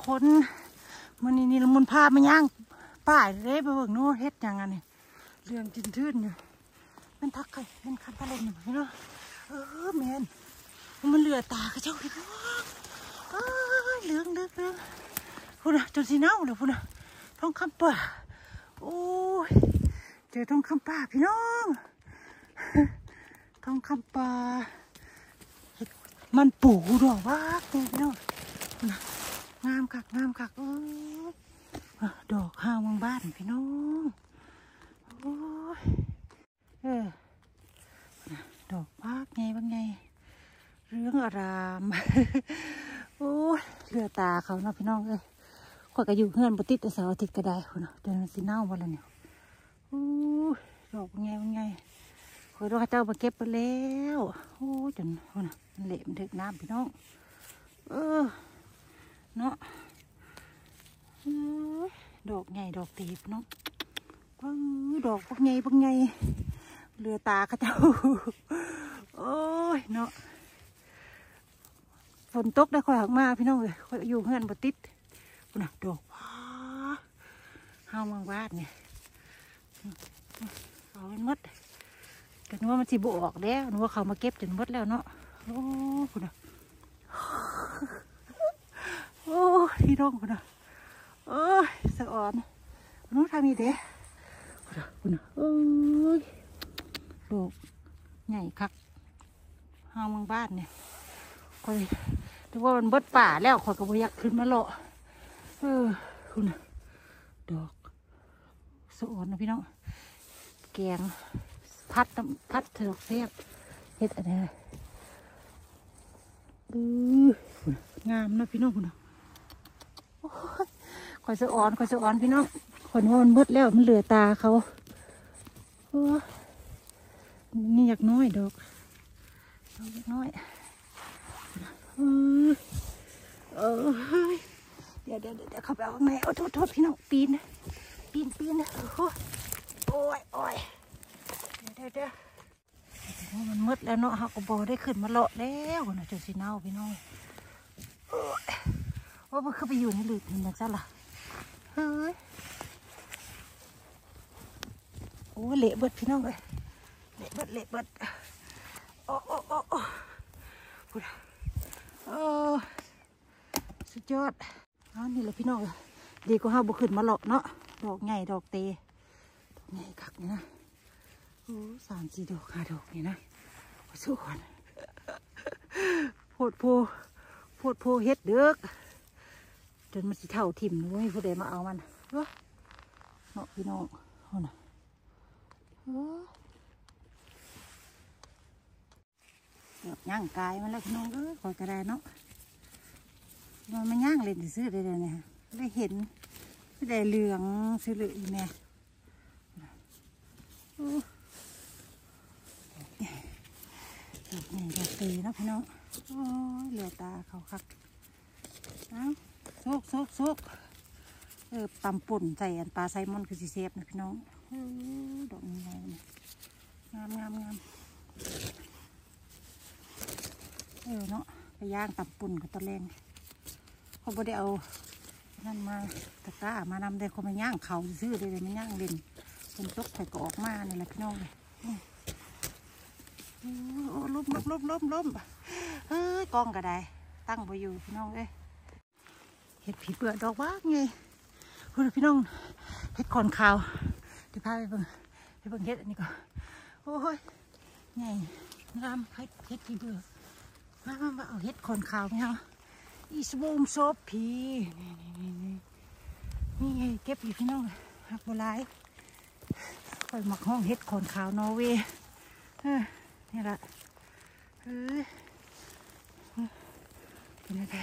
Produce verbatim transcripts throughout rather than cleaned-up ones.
คนมันนี่นี่ละมุนพามาย่างป้ายเลยไปเบิ่งโน้เฮ็ดอย่างนั้นนี่เรื่องจินทื่นอยู่มันทักใครมันคันตะลมอยู่พี่น้องเออแมนมันเหลือตากระเจ้าพี่น้องเออเหลืองเลืองเลืองพูดนะจนสีเน่าเลยพูดนะท้องคำป่าโอ้ยเจอท้องคำป่าพี่น้องท้องคำป่ามันปูดอกว่าเนี่ยพี่น้องงามคักงามคักเออดอกห้าวบางบ้านพี่น้องโอ้ยเออดอกพากไงบางไงเรื่องอารามโอ้ยเลือตาเขาเนาะพี่น้องเอ้ยข่อยก็อยู่เพื่อนปติดแต่เสาร์อาทิตย์ก็ได้คุณเนาะเดินสีเน่ามาแล้วเนี่ยโอ้ยดอกบางไงบางไงข่อยดูข้าเจ้ามาเก็บไปแล้วโอ้ยจนคุณมันเละมันถึกน้ำพี่น้องเออเนาะดอกใหญ่ดอกตีบเนาะดอกพวกใหญ่พวกใหญ่เรือตาข้าเจ้าโอ้ยเนาะฝนตกได้ค่อยหักมาพี่น้องเลยค่อยอยู่เพื่อนบติดน่ะดอกว้าห้าวมังวาดเนี่ยเอาเป็นมดแต่นึกว่ามันสิบออกแล้วนึกว่าเขามาเก็บจนมดแล้วเนาะโอ้คุณน่ะโอ้พี่น้องคุณน่ะเอ้ยสะอ่อนน้องทำนี่เด้คุณน่ะคุณน่ะเอ้ยดอกใหญ่คักห้าวมังบ้านเนี่ยคอยดูว่ามันเบิดป่าแล้วคอยก็บ่อยากขึ้นมาเลาะเออคุณน่ะดอกสะอ่อนนะพี่น้องแกงพัดพัดเถือกเสียบเฮ็ดอะไรอืองามนะพี่น้องคุณน่ะคอยสะอ่อนคอยสะอ่อนพี่น้องคนว่ามันเบิดแล้วมันเหลือตาเขาเออนี่อยากน้อยดอกอยากน้อยเออเออเดี๋ยวเดี๋ยวเดี๋ยวเข้าไปเอาข้างในโอ้โทษโทษพี่น้องปีนนะปีนปีนนะโอ้ยโอ้ยเดี๋ยวเดี๋ยวมันมืดแล้วเนาะเขาก็บอได้ขึ้นมาเลาะแล้วนะจุดสีเน่าพี่น้องว่ามันขึ้นไปอยู่ในหลืบนี่นะจ๊ะล่ะเฮ้ยโอ้เละเบิดพี่น้องเลยเละเบิดเละเบิดโอ้โอ้โอ้โอ้พูดโอ้สุดยอดอ๋อนี่แหละพี่น้องเลยดีกว่าห้าบุขึ้นมาเลาะเนาะดอกใหญ่ดอกเตดอกใหญ่คักนี่นะโอ้สามสี่ดอกห้าดอกนี่นะสวยโพดโพโพดโพเฮ็ดเด้อจนมันสิเท่าทิ่มเลยผู้ใดมาเอามันเนาะพี่น้องเอาหน่ะย่างกายมันแล้วพี่น้องเอ้ยคอยกระไดเนาะมันมันย่างเล่นซื้อได้เลยเนี่ยได้เห็นได้เหลืองซื้อเลยแม่นี่ดอกตีนะพี่น้องโอ้ยเหลือตาเขาคักเอาโซกโซกโซกเออตำป่นใส่อันปลาไซมอนคือสีเซฟนะพี่น้องดอกนี้งามงามงามเออเนาะไปย่างตำป่นกับตะแรงเขาไม่ได้เอานั่นมาตะกร้ามานำได้เขามาย่างเขาซื้อเลยเลยมาย่างเล่นเป็นตกใส่กรอกมาเนี่ยแหละพี่น้องเลยล้มล้มล้มล้มล้มเฮ้ยกองกระไดตั้งไปอยู่พี่น้องเอ้ยเห็ดผีเปลือกดอกว่าไงพูดพี่น้องเห็ดขอนขาวเดี๋ยวพาไปเบิ่งไปเบิ่งเห็ดอันนี้ก่อนโอ้ยไงงามเห็ดเห็ดผีเปลือกมามามาเอาเห็ดขอนขาวไหมฮะอีสบูมโซฟผีนี่นี่นี่นี่ไงเก็บอยู่พี่น้องหักบัวลายคอยหมักห้องเห็ดขอนขาวนอร์เวย์นี่แหละเฮ้ยเป็นอะไร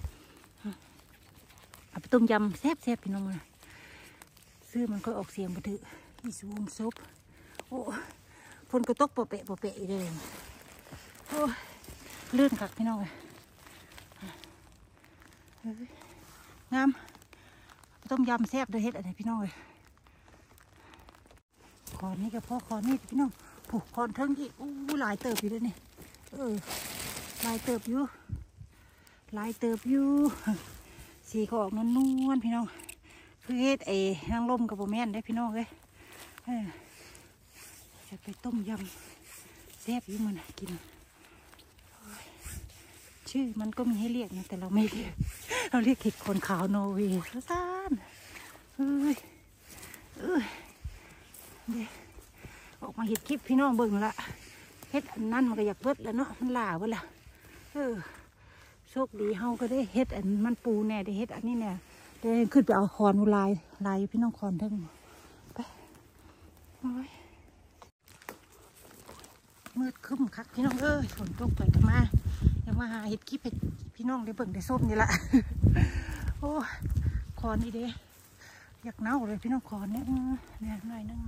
เอาไปต้มยำแซ่บแซ่บพี่น้องมาซื้อมันก็ออกเสียงบัถืออีสบูมซุปโอ้ฝนก็ตกโปะเปะโปะเปะเลยโอ้เลื่อนขักพี่น้องเลยงามต้มยำแซ่บด้วยเห็ดอะไรพี่น้องเลยคอนนี่กับพ่อคอนนี่พี่น้องผูกคอนเทิงที่อู้หลายเติบอยู่ด้วยนี่เออลายเติบอยู่ลายเติบอยู่สีก็ออกนวลๆพี่น้องคือเฮ็ดไอ้นางลมกับโบแมนได้พี่น้องเลยจะไปต้มยำแซ่บอยู่มันกินชื่อมันก็มีให้เรียกนะแต่เราไม่เรียกเราเรียกเห็ดคนขาวโนเวย์ซ่านเอ้ยเอ้ยเดี๋ยวออกมาเห็ดคลิปพี่น้องเบิ่งละเฮ็ดอันนั้นมันก็อยากเบิดแล้วเนาะมันหล่าเบิดละเออโชคดีเฮาก็ได้เฮ็ดอันมันปูแน่ได้เฮ็ดอันนี้แน่ได้ขึ้นไปเอาคอนลายลายพี่น้องคอนทั้งไปโอ้ยมืดคึ้มคักพี่น้องเอ้ยฝนตกไปกันมายังมาหาเห็ดคลิปให้พี่น้องได้เบิ่งได้ส้มนี่ละโอ้คอนนี่เด้อยากเน่าเลยพี่น้องคอนเนี่ยเนี่ยหน่อยนึง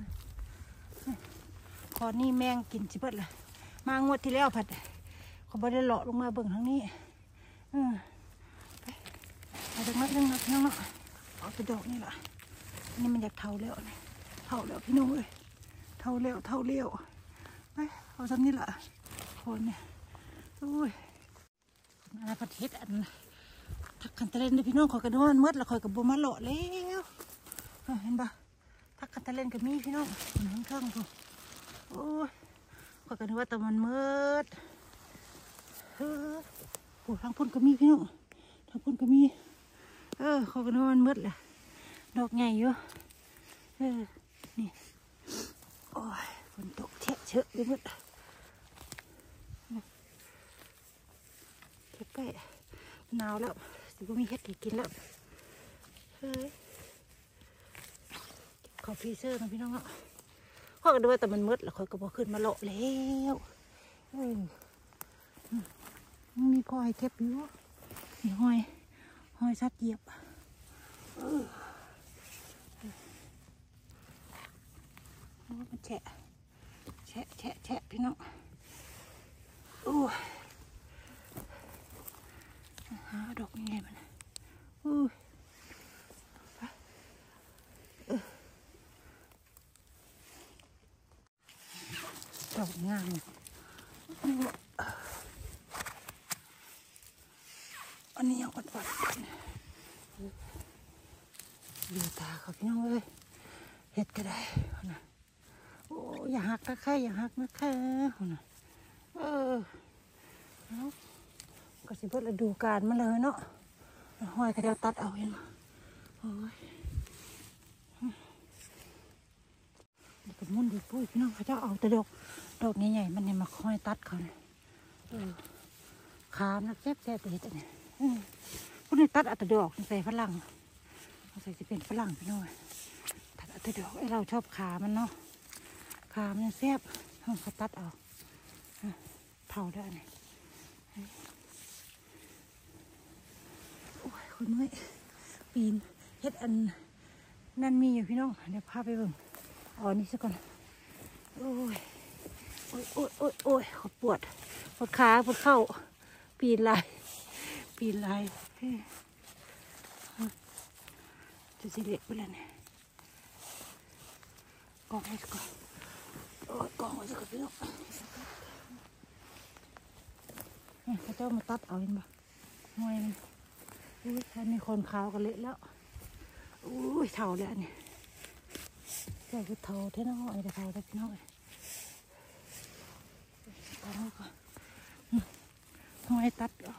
คอนนี่แมงกินจิเบิดเลยมางวดที่แล้วผัดเขาบ่ได้เลาะลงมาเบิ่งทางนี้อืมไปเอาตรงนั้นนึงนะพี่น้องเนาะเอาไปดอกนี่แหละนี่มันอยากเท่าแล้วนี่เท่าแล้วพี่น้องเอ้ยเท่าแล้วเท่าเลี้ยวไปเอาทำนี่แหละคนเนี่ยโอ้ยอะไรประเทศอันทักคันตะเลนด้วยพี่น้องคอยกระโดดมืดแล้วคอยกับบัวมาเลาะแล้วเห็นปะทักคันตะเลนกับมีพี่น้องทั้งเครื่องกูโอ้ยคอยกระโดดแต่มันมืดเออโอ้ทางพุ่นก็มีพี่น้องทางพุ่นก็มีเออคอยกระโดดมันมืดแหละดอกใหญ่เยอะเออนี่โอ้ยฝนตกเชะเชอะไปหมดเก็บไปหนาวแล้วสิบ่มีเห็ดกินแล้วเฮ้ยขอฟีเซอร์นะพี่น้องอ่ะข้อกันด้วยแต่มันมืดแล้วคอยก็บอกขึ้นมาเลาะแล้วเออมีพอให้เก็บอยู่มีหอยหอยสัตว์เหยียบมันแฉะแฉะแฉะแฉะพี่น้องโอ้หาดอกยังไงมันอู้ดอกงามอันนี้ยังอ่อนๆดูตาเขาพี่น้องเลยเห็ดก็ได้นะโอ้อย่าหักนะแค่อย่าหักนะแค่นะเออก็สิเพิ่งฤดูกาลมาเลยเนาะห้อยกระเดียวตัดเอาเห็นไหมโอ้ยนี่ก็มุ่นดูปุ้ยพี่น้องเขาจะเอาแต่ดอกดอกใหญ่ๆมันเนี่ยมาห้อยตัดเขาเนี่ยเออขามันแซ่บแซ่บไปเห็ดอันนี้พวกนี้ตัดเอาแต่ดอกใส่ฝรั่งใส่จะเป็นฝรั่งพี่น้องตัดเอาแต่ดอกไอ้เราชอบขามันเนาะขามันแซ่บเขาตัดเอาเผาได้เนี่ยคุณเมื่อยปีนเฮ็ดอันนั่นมีอยู่พี่น้องเดี๋ยวพาไปเบิ่งอ๋อนี่ซะก่อนโอ้ยโอ้ยโอ้ยโอ้ยโอ้ยขอปวดปวดขาปวดเข่าปีนลายปีนลายจะสิเละไปแล้วเนี่ยกองไว้ซะก่อนโอ้ยกองไว้ซะก่อนพี่น้องเนี่ยเขาเจ้ามาตัดเอาเห็นปะมวยมันอุ้ยอันนี้คนขาวกันเละแล้วอุ้ยเท่าแล้วเนี่ยใส่คือเท่าเท่าน้อยแต่เท่าแต่พี่น้อยตัดแล้วก็ห้อยตัดก็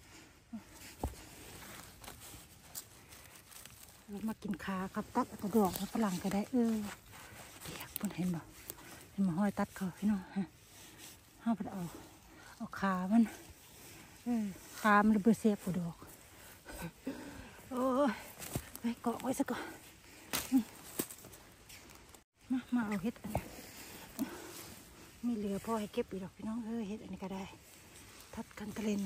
เรามากินขาครับตัดกระดอกฝรั่งก็ได้เออเดี๋ยวเพิ่นเห็นบ่เห็นมาห้อยตัดเขาพี่น้องฮะห้าเพิ่นเอาเอาขามันเออขามันระเบิดเสียบกระดอกโอ้ยไปเกาะไว้ซะก่อนมามาเอาเห็ดอันนี้มีเหลือพอให้เก็บอีกหรอกพี่น้องเออเห็ดอันนี้ก็ได้ทัดกันตะเลน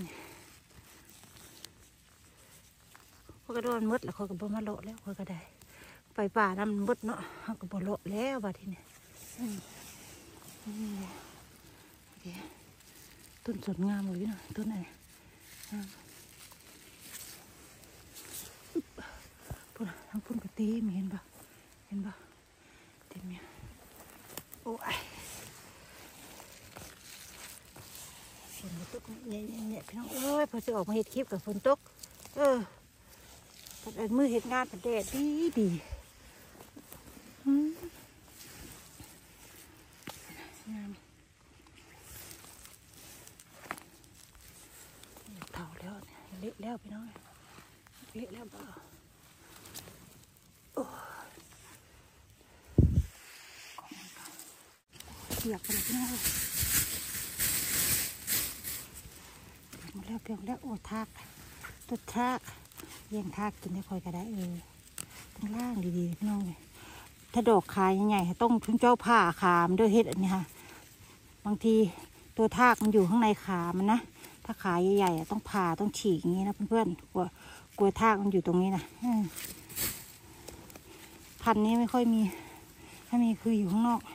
เขาก็โดนมดแล้วเขาก็บ่มาโลแล้วเขาก็ได้ไปป่าน้ำมดเนาะเขาก็บ่โลแล้วบาทีนี้ต้นสนงามเลยพี่น้องต้นไหนพุ่นทั้งพุ่นกระตีมีเห็นปะเห็นปะเต็มเนี่ยโอ้ยฝนตกเนี่ยเนี่ยพี่น้องเอ้ยพอจะออกมาเห็ดคลิปกับฝนตกเออมือเห็ดงานเป็นแดดดีดีงามเท่าแล้วเละแล้วพี่น้องเละแล้วบ้าเปียกไปเลยพี่น้องแล้วเพียงแล้วโอ้ทากตุดทากเยี่ยงทากกินได้ค่อยก็ได้เออต้องล่างดีๆพี่น้องเลยถ้าดอกขายใหญ่ๆต้องถึงเจ้าผ้าขามด้วยเห็ดอันนี้ค่ะบางทีตัวทากมันอยู่ข้างในขามันนะถ้าขาใหญ่ๆต้องผ่าต้องฉีกอย่างนี้นะเพื่อนๆกลัวกลัวทากมันอยู่ตรงนี้นะพันนี้ไม่ค่อยมีถ้ามีคืออยู่ข้างนอก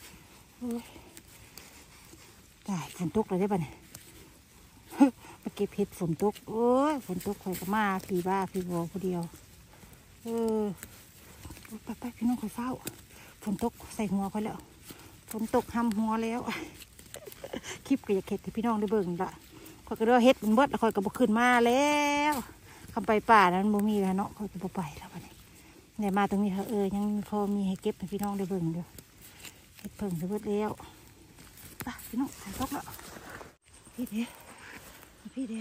ได้ฝนตกเลยได้ป่ะเนี่ยมาเก็บเห็ดฝนตกโอ้ยฝนตกคอยก็มาพี่บ้าพี่บอผู้เดียวเออไปไปพี่น้องคอยเฝ้าฝนตกใส่หัวคอยแล้วฝนตกห้ำหัวแล้วคลิปก็อยากเห็ดที่พี่น้องได้เบิ่งละคอยก็เรียกเห็ดมันเบิดคอยก็บกขึ้นมาแล้วคำไปป่านั้นบ่มีแล้วเนาะคอยก็บกไปแล้ววันนี้เนี่ยมาตรงนี้เธอเออยังพอมีให้เก็บให้พี่น้องได้เบิ่งอยู่เห็ดเพิ่งจะเบิดแล้วไปพี่น้องฝนตกแล้วพี่เด้พี่เด้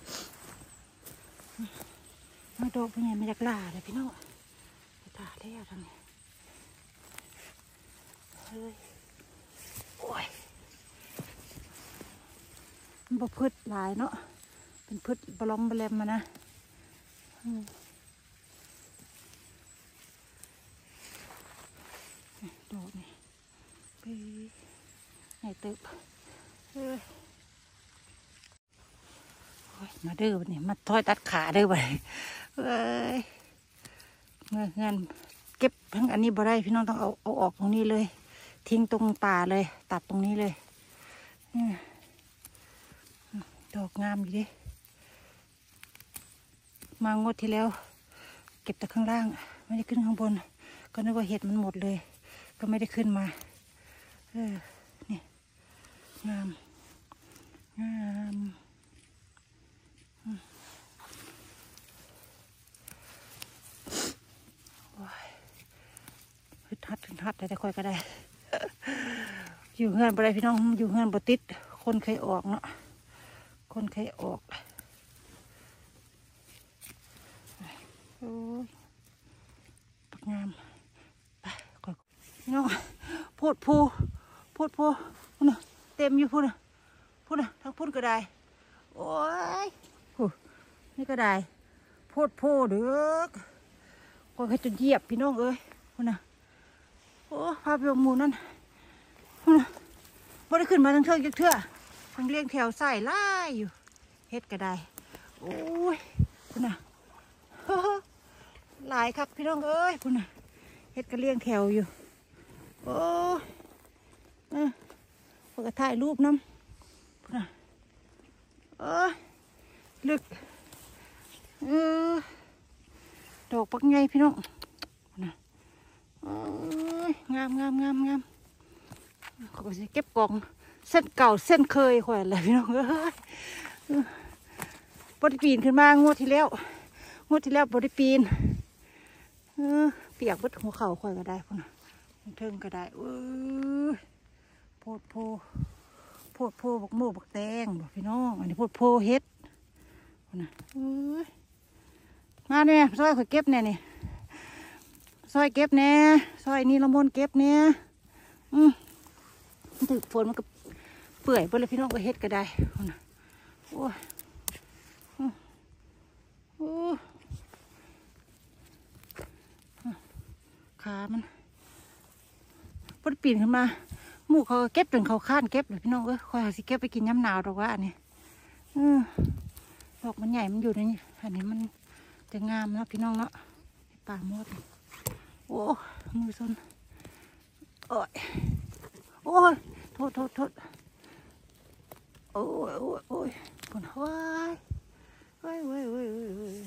มาดอกเป็นไงมาจากลาเลยพี่น้องตาแล้วทางนี้เฮ้ยโอ้ยมันบ่พืชหลายเนาะเป็นพืชบล้อมบแลมมานะดอกนี่ไปไหนเติบเฮ้ยมาเด้อวันนี้มาถอยตัดขาเด้อไปเอ้ยเงินเงินเก็บทั้งอันนี้บ่ได้พี่น้องต้องเอาเอาออกตรงนี้เลยทิ้งตรงป่าเลยตัดตรงนี้เลยดอกงามอยู่ดิมางวดที่แล้วเก็บแต่ข้างล่างไม่ได้ขึ้นข้างบนก็นึกว่าเห็ดมันหมดเลยก็ไม่ได้ขึ้นมาเออนี่งามงามทัดทัดได้แต่ค่อยก็ได้อยู่เฮือนบ่ได้พี่น้องอยู่เฮือนบ่ติดคนเคยออกเนาะคนเคยออกโอ้ยปักงามไปก่อนพี่น้องพูดพูพูดพูพูน่ะเต็มอยู่พูน่ะพูน่ะทั้งพูดก็ได้โอ้ยพูนี่ก็ได้พูดพูเด้อก็ให้จนเหยียบพี่น้องเอ้ยพูน่ะโอ้ภาพลงมูนั่นบ่ได้ขึ้นมาทั้งเทือกเทือกทั้งเลี้ยงแถวใส่ไล่อยู่เฮ็ดก็ได้โอ้ยคุณน่ะหลายครับพี่น้องเอ้ยคุณน่ะเฮ็ดก็เลี้ยงแถวอยู่โอ้เออพวกก็ถ่ายรูปน้ำคุณน่ะเออลึกเออดอกปักไงพี่น้องคุณน่ะงามงามงามงามเขาก็จะเก็บกล่องเส้นเก่าเส้นเคยข่อยอะไรพี่น้องเอ้ยบไดปีนขึ้นมางวดที่แล้วงวดที่แล้วบไดปีนเปียกบดหัวเข่าข่อยก็ได้พุ่นเทิงก็ได้เออโพดโพโพดโพบักโม่บักแตงบอกพี่น้องอันนี้โพดโพเฮ็ดพุ่นมาเนี่ยซอยข่อยเก็บเนี่ยนี่ซอยเก็บแน่ซอยนี่ละมนเก็บเนี่ยอืมถึงฝนมันก็เปื่อยไปเลยพี่น้องก็เฮ็ดก็ได้โอ้ยโอ้ขามันพอปีนขึ้นมาหมูเขาเก็บจนเขาข้านเก็บเลยพี่น้องเอ้ยคอยหาสิเก็บไปกินย้ำหนาวหรอกว่าอันนี้ดอกมันใหญ่มันอยู่ในนี้อันนี้มันจะงามนะพี่น้องเนาะป่าหมดโอ้มือซนโอ้ยโอ้ยโทษโทษโทษโอ้ยโอ้ยโอ้ยปวดหัวเว้ยเว้ยเว้ยเว้ยเว้ย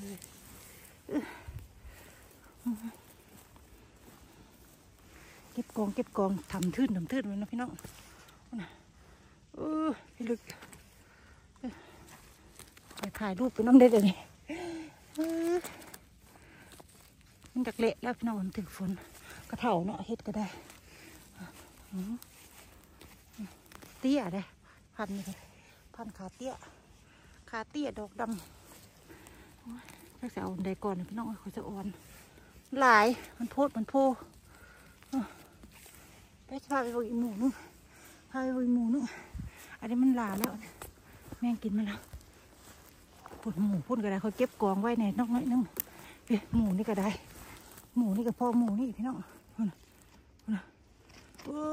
เก็บกองเก็บกองทำทื่นทำทื่นไว้นะพี่น้องเออพี่ลึกไปถ่ายรูปไปน้ำได้เลยมันจะเละแล้วพี่น้องมันถึงฝนกระเถาเนาะเฮ็ดก็ได้เตี้ยได้พันนี่เลยพันขาเตี้ยขาเตี้ยดอกดำถ้าจะเอาใดก่อนพี่น้องเขาจะอ่อนหลายมันโพดมันโพไปพาไปเอาอีหมูนึงพาไปเอาอีหมูนึงอันนี้มันหลาแล้วแม่งกินมันแล้วปวดหมูพุ่นก็ได้เขาเก็บกองไว้ในนอกน้อยนึงหมูนี่ก็ได้หมูนี่ก็พอหมูนี่พี่น้องโอ้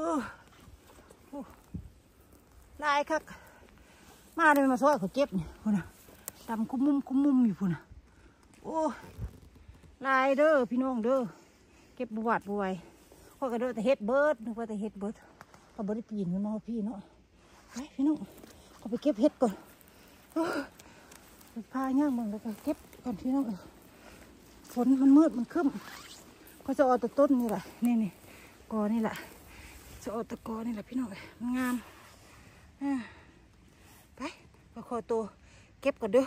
ลายครับมาเลยมาซอยเขาเก็บเนี่ยพุ่นน่ะดำคุ้มมุมคุ้มมุมอยู่พุ่นน่ะโอ้ลายเด้อพี่น้องเด้อเก็บบวชบวยข้อยก็เด้อแต่เฮ็ดเบิร์ดนึกว่าแต่เฮ็ดเบิร์ดเขาบริปีนกันมาพี่เนาะไปพี่น้องเขาไปเก็บเฮ็ดก่อนไปพาย่างมึงแล้วก็เก็บก่อนพี่น้องฝนมันมืดมันคึ้มเขาจะเอาแต่ต้นนี่แหละนี่นี่กอนี่แหละจะเอาแต่กอนี่แหละพี่น้องมันงามไปไปขอตัวเก็บก่อนเด้อ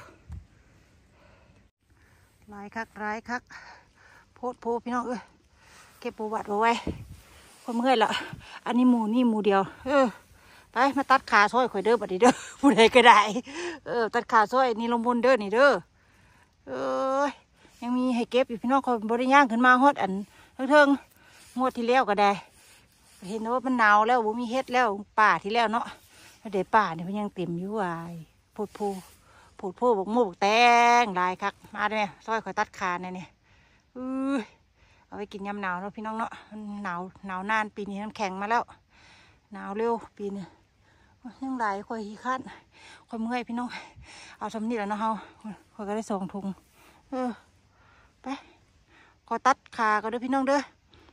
ลายคักลายคักโพดโพพี่น้องเอ้ยเก็บประวัติเอาไว้คนเมื่อยละอันนี้หมูนี่หมูเดียวเออไปมาตัดขาซอยข่อยเด้อบัดนี้เด้อผู้ใดก็ได้เออตัดขาซอยนี่ลงบนเด้อนี่เด้อเออยังมีให้เก็บอยู่พี่น้องคนบริย่างขึ้นมาฮอดอันเทิงๆงวดที่แล้วก็ได้เห็นว่ามันหนาวแล้วบ่มีเฮ็ดแล้วป่าที่แล้วเนาะเดี๋ยวป่าเนี่ยมันยังเต็มอยู่วายโพดโพโพดโพบอกโมกแตงลายคักมาได้ไหมซอยข่อยตัดขาเนี่ยเนี่ยเออเอาไปกินยำหนาวเนาะพี่น้องเนาะมันหนาวหนาวนานปีนี้น้ำแข็งมาแล้วหนาวเร็วปีนี้ยังหลายข่อยขี้คันข่อยเมื่อยพี่น้องเอาทำนี่แหละเนาะเฮาข่อยก็ได้สองถุงเออไปขอตัดขาก็เด้อพี่น้องเด้อ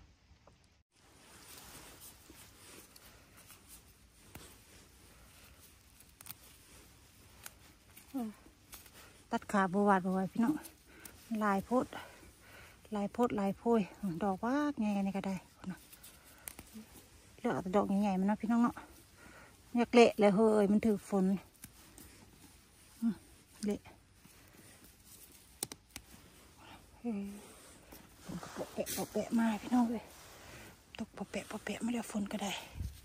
ตัดขาบวชบวชพี่น้องลายโพดลายโพดลายโพยดอกว่าไงกันนี่ก็ได้เลือกดอกใหญ่ๆมันนะพี่น้องเนาะอยากเละเลยเฮ้ยมันถือฝนเละฝนก็ปะแปะปะแปะมาพี่น้องเลยตกปะแปะปะแปะไม่ได้ฝนก็ได้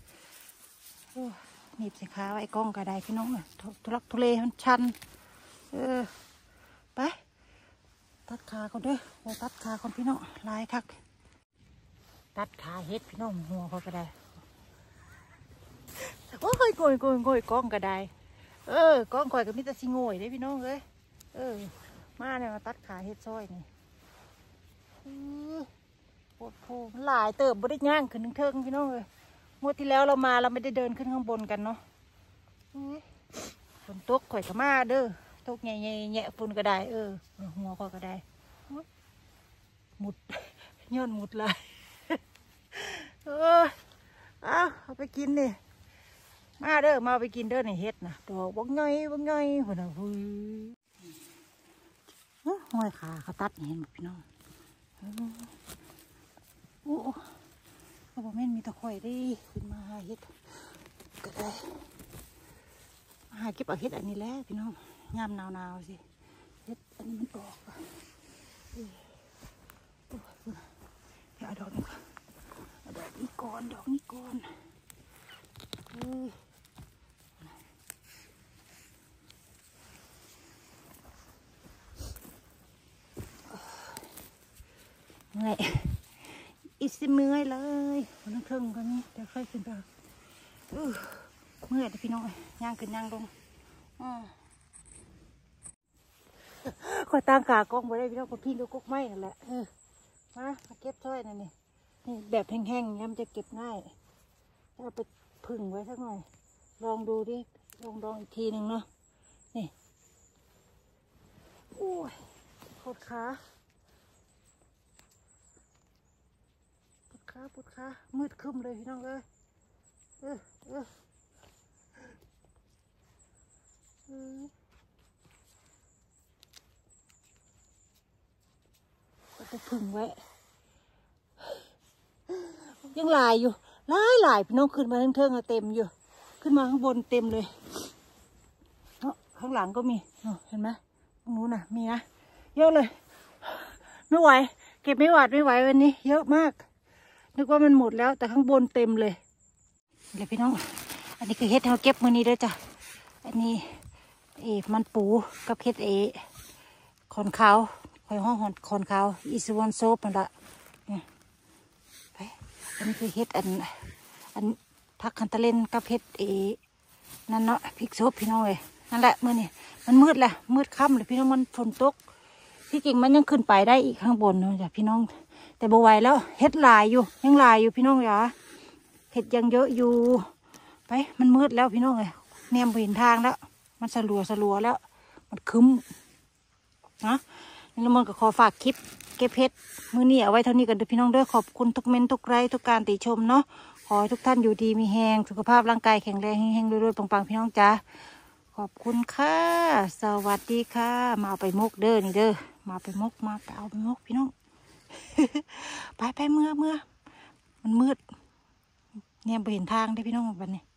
หนีบสิขาไว้กล้องก็ได้พี่น้องเลยทุลักทุเลมันชันเออไปตัดขาเขาด้วยเราตัดขาคนพี่น้องลายคักตัดขาเฮ็ดพี่น้องหัวเขาก็ได้โอ้ยโกยโกยโกยกล้องก็ได้เออกล้องข่อยก็มีแต่สิงวยได้พี่น้องเลยเออมาเนี่ยมาตัดขาเฮ็ดซอยนี่โอ้โหหลายเติบบริย่างขึ้นเทิงพี่น้องเลยเมื่อที่แล้วเรามาเราไม่ได้เดินขึ้นข้างบนกันเนาะฝนตกข่อยก็มาเด้อตกแง่แง่แง่ฝนก็ได้เออหัวข่อยก็ได้หมุดย้อนหมุดเลยเออเอาเอาไปกินนี่มาเด้อมาไปกินเด้อในเฮ็ดนะดอกบักไงบักไงหัวหน้าหุ้ยห้อยขาเขาตัดเห็นพี่น้องโอ้เขาบอกแม่นมีตะไคร่ได้ขึ้นมาหาเฮ็ดก็ได้หาเก็บเอาเฮ็ดอันนี้แล้วพี่น้องยามหนาวๆสิเฮ็ดอันนี้มันออกเดี๋ยวเอาดอกนี้ก่อนเอาดอกนี้ก่อนดอกนี้ก่อนเมื่อยอีสิเมื่อยเลยคนนั่งเครื่องกันนี่เดี๋ยวค่อยขึ้นไปเมื่อยแต่พี่น้องย่างขึ้นย่างลงคอยตั้งขากล้องไว้ได้พี่น้องก็พี่ก็กุ๊กไม้นั่นแหละเออมามาเก็บถ้วยนั่นนี่นี่แบบแห้งๆเนี่ยมันจะเก็บง่ายเอาไปผึ่งไว้สักหน่อยลองดูดิลองลองอีกทีหนึ่งเนาะนี่โอ้ยปวดขาปวดขาปวดขามืดคึ้มเลยพี่น้องเอ้ยเออเออเออไปผึ่งไว้ยังลายอยู่ลายลายพี่น้องขึ้นมาทั้งเทิงเต็มอยู่ขึ้นมาข้างบนเต็มเลยเนาะข้างหลังก็มีเห็นไหมตรงนู้นน่ะมีนะเยอะเลยไม่ไหวเก็บไม่หวาดไม่ไหววันนี้เยอะมากนึกว่ามันหมดแล้วแต่ข้างบนเต็มเลยเดี๋ยวพี่น้องอันนี้คือเฮ็ดเราเก็บมือนี้ด้วยจ้ะอันนี้เอมันปูกับเฮ็ดเอขอนขาวคอยห้องขอนขาวอีสวนโซบนั่นแหละเนี่ยไปอันนี้คือเฮ็ดอันอันทักคันตะเลนกับเฮ็ดเอนั่นเนาะพริกโซบพี่น้องเลยนั่นแหละมือนี่มันมืดแหละมืดค่ำเลยพี่น้องมันฝนตกที่จริงมันยังขึ้นไปได้อีกข้างบนนะจ้ะพี่น้องแต่บ่ไหวแล้วเฮ็ดลายอยู่ยังลายอยู่พี่น้องอย่าเฮ็ดยังเยอะอยู่ไปมันมืดแล้วพี่น้องเลยแนมเห็นทางแล้วมันสลัวสลัวแล้วมันคึ้มนะนี่มันก็ขอฝากคลิปเก็บเฮ็ดมื้อนี้เอาไว้เท่านี้กันเด้อพี่น้องเด้อขอบคุณทุกเม้นทุกไลค์ทุกการติชมเนาะขอให้ทุกท่านอยู่ดีมีแรงสุขภาพร่างกายแข็งแรงแห้งๆรวยๆปังๆพี่น้องจ้าขอบคุณค่ะสวัสดีค่ะมาเอาไปมกเด้อนี่เด้อมาไปมกมาไปเอาไปมกพี่น้อง ไปไปเมื่อเมื่อมันมืดเนี่ยไปเห็นทางได้พี่น้องวันนี้